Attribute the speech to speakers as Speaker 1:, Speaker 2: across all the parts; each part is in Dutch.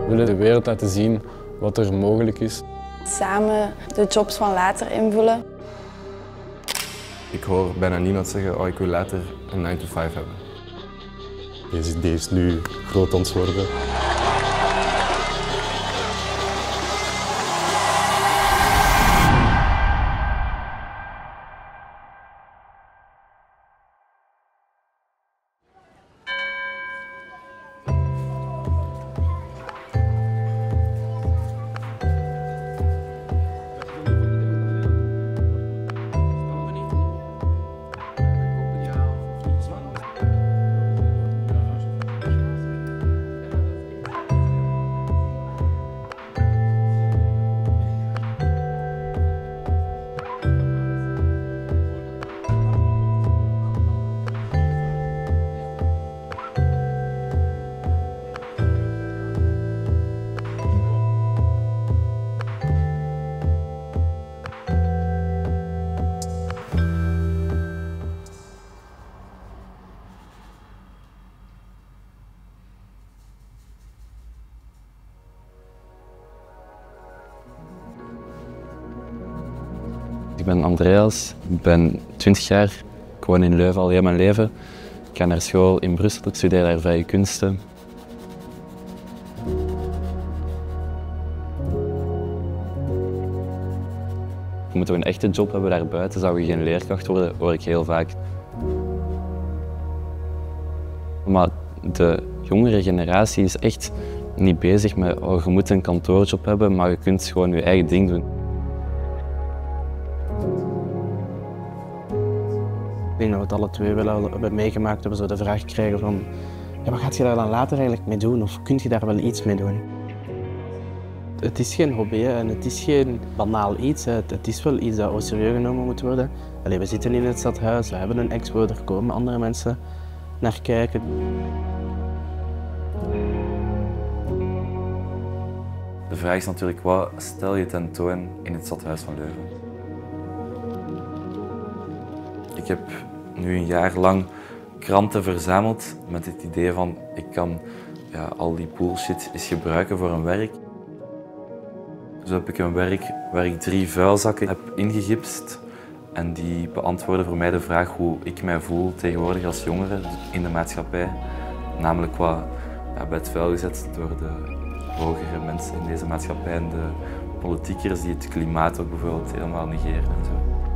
Speaker 1: We willen de wereld laten zien wat er mogelijk is.
Speaker 2: Samen de jobs van later invullen.
Speaker 3: Ik hoor bijna niemand zeggen, oh, ik wil later een 9 to 5 hebben.
Speaker 4: Deze idee is nu groot aan het worden.
Speaker 5: Ik ben Andreas, ik ben 20 jaar, ik woon in Leuven al heel mijn leven. Ik ga naar school in Brussel, ik studeer daar vrije kunsten. Moeten we een echte job hebben daarbuiten, zou je geen leerkracht worden, hoor ik heel vaak. Maar de jongere generatie is echt niet bezig met oh, je moet een kantoorjob hebben, maar je kunt gewoon je eigen ding doen.
Speaker 6: Ik denk dat we het alle twee wel hebben meegemaakt, dat we zo de vraag krijgen van ja, wat gaat je daar dan later eigenlijk mee doen of kun je daar wel iets mee doen? Het is geen hobby hè, en het is geen banaal iets. Hè. Het is wel iets dat ook serieus genomen moet worden. Allee, we zitten in het stadhuis, we hebben een expo, er komen andere mensen naar kijken.
Speaker 5: De vraag is natuurlijk, wat stel je tentoon in het stadhuis van Leuven? Ik heb nu een jaar lang kranten verzameld met het idee van ik kan al die bullshit eens gebruiken voor een werk. Zo heb ik een werk waar ik 3 vuilzakken heb ingegipst en die beantwoorden voor mij de vraag hoe ik mij voel tegenwoordig als jongere in de maatschappij. Namelijk wat bij het vuil gezet door de hogere mensen in deze maatschappij en de politiekers die het klimaat ook bijvoorbeeld helemaal negeren en zo.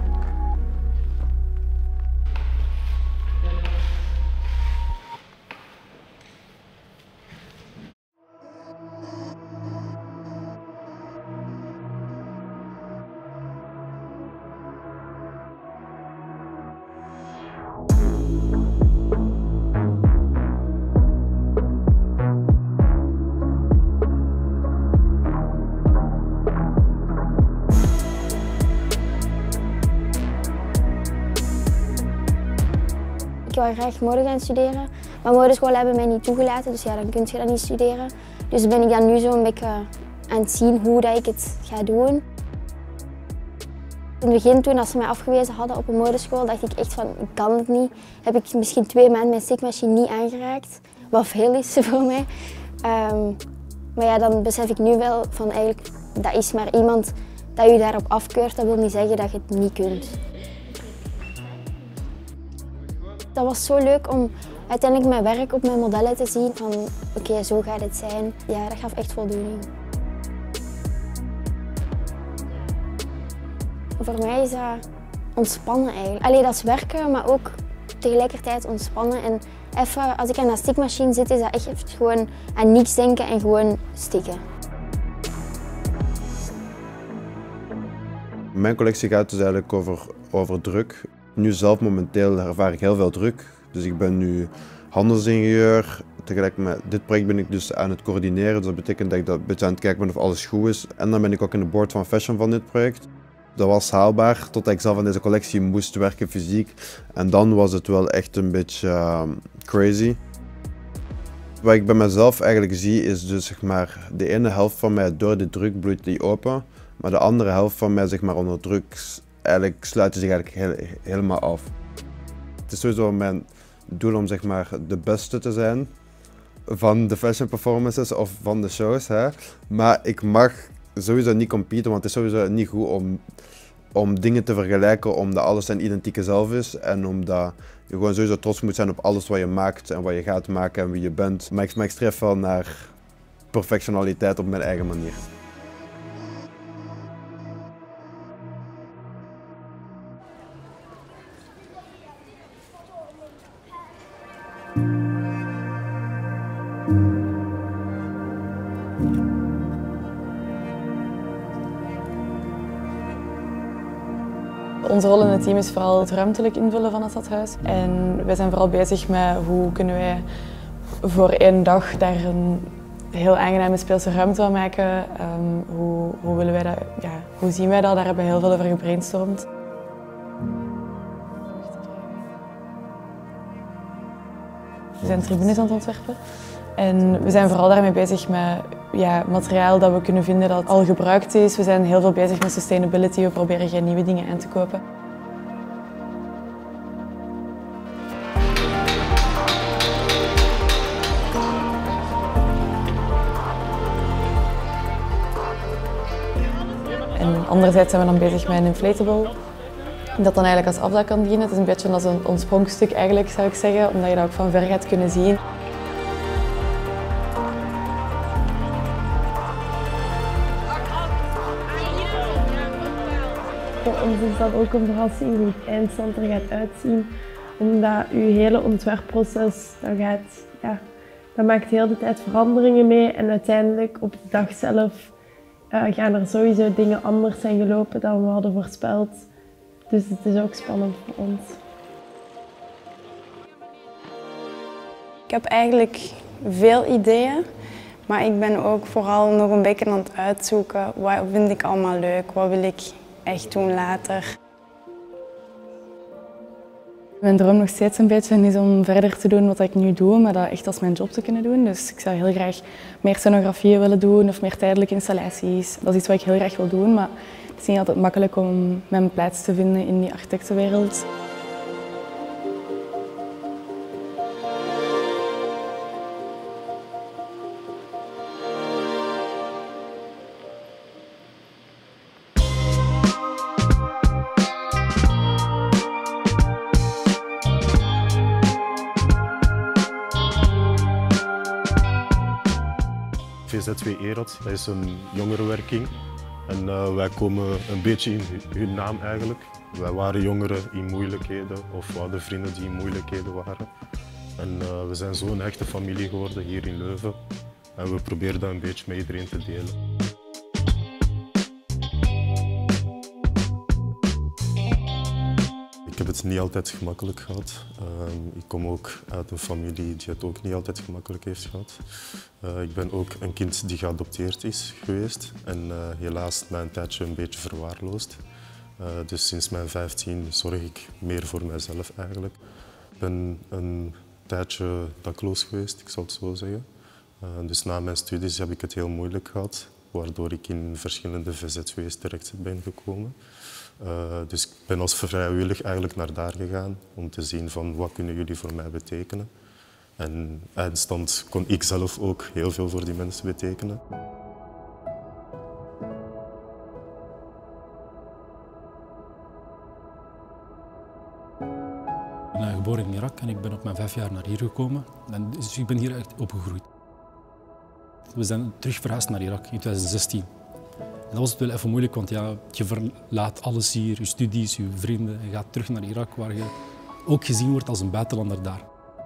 Speaker 7: Ik wil graag mode gaan studeren, maar modescholen hebben mij niet toegelaten, dus ja, dan kun je dat niet studeren. Dus ben ik dan nu zo'n beetje aan het zien hoe dat ik het ga doen. In het begin, toen ze mij afgewezen hadden op een modeschool, dacht ik echt van, ik kan het niet. Heb ik misschien 2 maanden mijn stikmachine niet aangeraakt, wat veel is voor mij. Maar ja, dan besef ik nu wel van eigenlijk, dat is maar iemand dat je daarop afkeurt, dat wil niet zeggen dat je het niet kunt. Dat was zo leuk om uiteindelijk mijn werk op mijn modellen te zien van oké, zo gaat het zijn. Ja, dat gaf echt voldoening. Voor mij is dat ontspannen eigenlijk. Allee, dat is werken, maar ook tegelijkertijd ontspannen. En even, als ik aan de stikmachine zit, is dat echt even gewoon aan niks denken en gewoon stikken.
Speaker 4: Mijn collectie gaat dus eigenlijk over druk. Nu zelf momenteel ervaar ik heel veel druk. Dus ik ben nu handelsingenieur. Tegelijk met dit project ben ik dus aan het coördineren. Dus dat betekent dat ik een beetje aan het kijken ben of alles goed is. En dan ben ik ook in de board van fashion van dit project. Dat was haalbaar totdat ik zelf aan deze collectie moest werken fysiek. En dan was het wel echt een beetje crazy. Wat ik bij mezelf eigenlijk zie is dus zeg maar de ene helft van mij door de druk bloeit die open. Maar de andere helft van mij zeg maar onder druk eigenlijk sluit zich eigenlijk helemaal af. Het is sowieso mijn doel om zeg maar de beste te zijn. van de fashion performances of van de shows. Hè. Maar ik mag sowieso niet competen, want het is sowieso niet goed om dingen te vergelijken, omdat alles zijn identieke zelf is en omdat je gewoon sowieso trots moet zijn op alles wat je maakt en wat je gaat maken en wie je bent. Maar ik streef wel naar perfectionaliteit op mijn eigen manier.
Speaker 2: Onze rol in het team is vooral het ruimtelijk invullen van het stadhuis. En wij zijn vooral bezig met hoe kunnen wij voor één dag daar een heel aangename speelse ruimte van maken. Hoe willen wij dat, ja, hoe zien wij dat? Daar hebben we heel veel over gebrainstormd. We zijn tribunes aan het ontwerpen. En we zijn vooral daarmee bezig met materiaal dat we kunnen vinden dat al gebruikt is. We zijn heel veel bezig met sustainability. We proberen geen nieuwe dingen aan te kopen. En anderzijds zijn we dan bezig met een inflatable. Dat dan eigenlijk als afdak kan dienen. Het is een beetje als een ontsprongstuk eigenlijk, zou ik zeggen, omdat je dat ook van ver gaat kunnen zien.
Speaker 8: Voor ons is dat ook een verrassing hoe het eindstand er gaat uitzien. Omdat je hele ontwerpproces, dat maakt heel de tijd veranderingen mee. En uiteindelijk op de dag zelf gaan er sowieso dingen anders zijn gelopen dan we hadden voorspeld. Dus het is ook spannend voor ons.
Speaker 2: Ik heb eigenlijk veel ideeën, maar ik ben ook vooral nog een beetje aan het uitzoeken. Wat vind ik allemaal leuk? Wat wil ik echt doen later? Mijn droom nog steeds een beetje is om verder te doen wat ik nu doe, maar dat echt als mijn job te kunnen doen. Dus ik zou heel graag meer scenografieën willen doen of meer tijdelijke installaties. Dat is iets wat ik heel graag wil doen, maar het is niet altijd makkelijk om mijn plaats te vinden in die architectenwereld.
Speaker 9: VZ2 ERAD, dat is een jongerenwerking. En wij komen een beetje in hun naam eigenlijk. Wij waren jongeren in moeilijkheden of we hadden vrienden die in moeilijkheden waren. En we zijn zo'n hechte familie geworden hier in Leuven. En we proberen dat een beetje met iedereen te delen. Ik heb het niet altijd gemakkelijk gehad. Ik kom ook uit een familie die het ook niet altijd gemakkelijk heeft gehad. Ik ben ook een kind die geadopteerd is geweest en helaas na een tijdje een beetje verwaarloosd. Dus sinds mijn 15 zorg ik meer voor mezelf eigenlijk. Ik ben een tijdje dakloos geweest, ik zal het zo zeggen. Dus na mijn studies heb ik het heel moeilijk gehad, waardoor ik in verschillende VZ2's terecht ben gekomen. Dus ik ben als vrijwillig eigenlijk naar daar gegaan om te zien van wat kunnen jullie voor mij betekenen. En eindstand kon ik zelf ook heel veel voor die mensen betekenen.
Speaker 10: Ik ben geboren in Irak en ik ben op mijn 5 jaar naar hier gekomen. En dus ik ben hier echt opgegroeid. We zijn terug verhuisd naar Irak in 2016. En dat was het wel even moeilijk, want ja, je verlaat alles hier, je studies, je vrienden. Je gaat terug naar Irak, waar je ook gezien wordt als een buitenlander daar.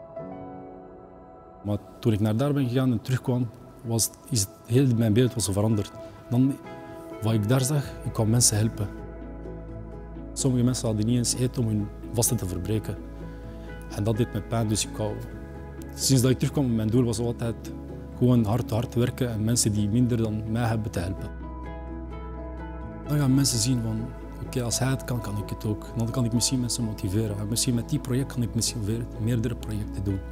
Speaker 10: Maar toen ik naar daar ben gegaan en terugkwam, heel mijn beeld was veranderd. Dan, wat ik daar zag, ik kwam mensen helpen. Sommige mensen hadden niet eens eten om hun vasten te verbreken. En dat deed me pijn, dus sinds dat ik terugkwam, mijn doel was altijd gewoon hard werken en mensen die minder dan mij hebben te helpen. Dan gaan mensen zien van, oké, als hij het kan, kan ik het ook. En dan kan ik misschien mensen motiveren. En misschien met die project kan ik misschien meerdere projecten doen.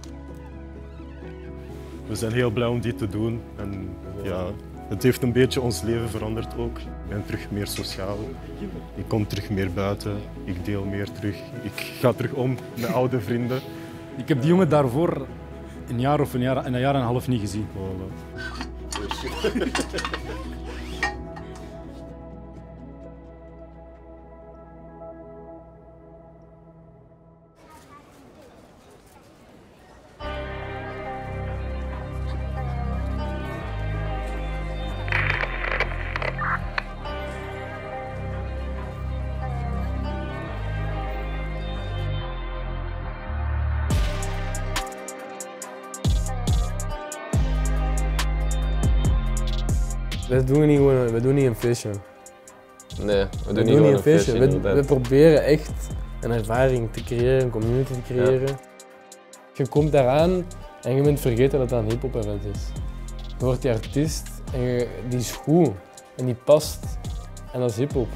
Speaker 9: We zijn heel blij om dit te doen. En ja, het heeft een beetje ons leven veranderd ook. Ik ben terug meer sociaal. Ik kom terug meer buiten. Ik deel meer terug. Ik ga terug om met oude vrienden.
Speaker 10: Ik heb die jongen daarvoor een jaar of een jaar en een half niet gezien.
Speaker 11: We doen niet een feestje.
Speaker 1: Nee, we doen niet gewoon een feestje.
Speaker 11: We proberen echt een ervaring te creëren, een community te creëren. Ja. Je komt daaraan en je bent vergeten dat dat een hip-hop event is. Je wordt die artiest en die is goed en die past en dat is hip-hop.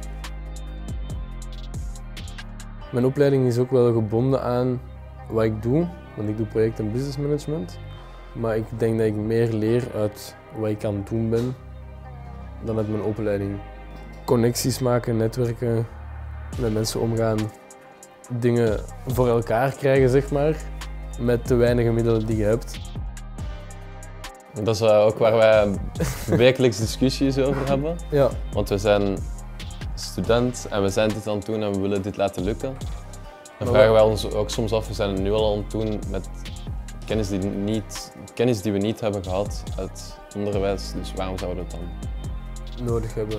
Speaker 11: Mijn opleiding is ook wel gebonden aan wat ik doe, want ik doe project- en business management. Maar ik denk dat ik meer leer uit wat ik aan het doen ben dan uit mijn opleiding. Connecties maken, netwerken, met mensen omgaan, dingen voor elkaar krijgen, zeg maar, met de weinige middelen die je hebt.
Speaker 1: Dat is ook waar wij wekelijks discussies over hebben.
Speaker 11: Ja.
Speaker 1: Want we zijn student en we zijn dit aan het doen en we willen dit laten lukken. Dan vragen wij ons ook soms af, we zijn het nu al aan het doen met kennis die we niet hebben gehad uit onderwijs, dus waarom zouden we het dan
Speaker 11: nodig hebben?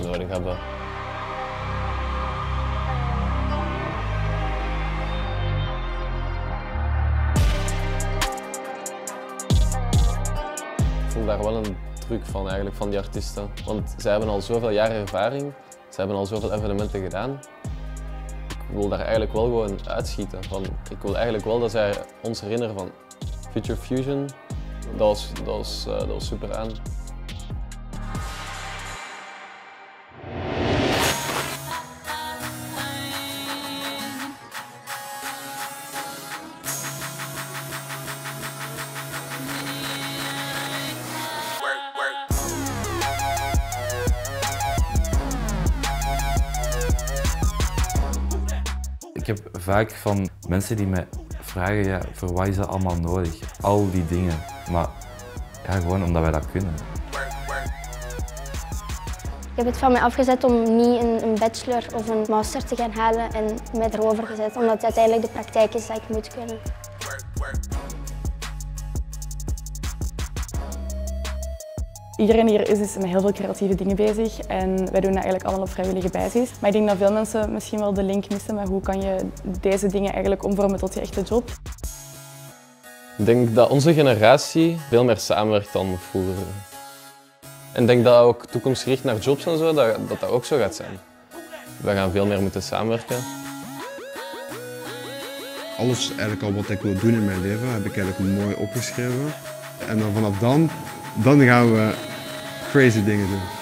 Speaker 1: Ik vond daar wel een truc van eigenlijk, van die artiesten. Want zij hebben al zoveel jaren ervaring, zij hebben al zoveel evenementen gedaan. Ik wil daar eigenlijk wel gewoon uitschieten. Ik wil eigenlijk wel dat zij ons herinneren van Future Fusion, dat was super aan.
Speaker 5: Ik heb vaak van mensen die mij vragen, ja, voor wat is dat allemaal nodig? Al die dingen. Maar ja, gewoon omdat wij dat kunnen.
Speaker 7: Ik heb het van mij afgezet om niet een bachelor of een master te gaan halen en mij erover gezet, omdat het uiteindelijk de praktijk is dat ik moet kunnen.
Speaker 2: Iedereen hier is dus met heel veel creatieve dingen bezig en wij doen dat eigenlijk allemaal op vrijwillige basis. Maar ik denk dat veel mensen misschien wel de link missen met hoe kan je deze dingen eigenlijk omvormen tot je echte job.
Speaker 1: Ik denk dat onze generatie veel meer samenwerkt dan vroeger. En ik denk dat ook toekomstgericht naar jobs en zo, dat ook zo gaat zijn. We gaan veel meer moeten samenwerken.
Speaker 4: Alles eigenlijk al wat ik wil doen in mijn leven heb ik eigenlijk mooi opgeschreven. En dan vanaf dan gaan we crazy dingen doen.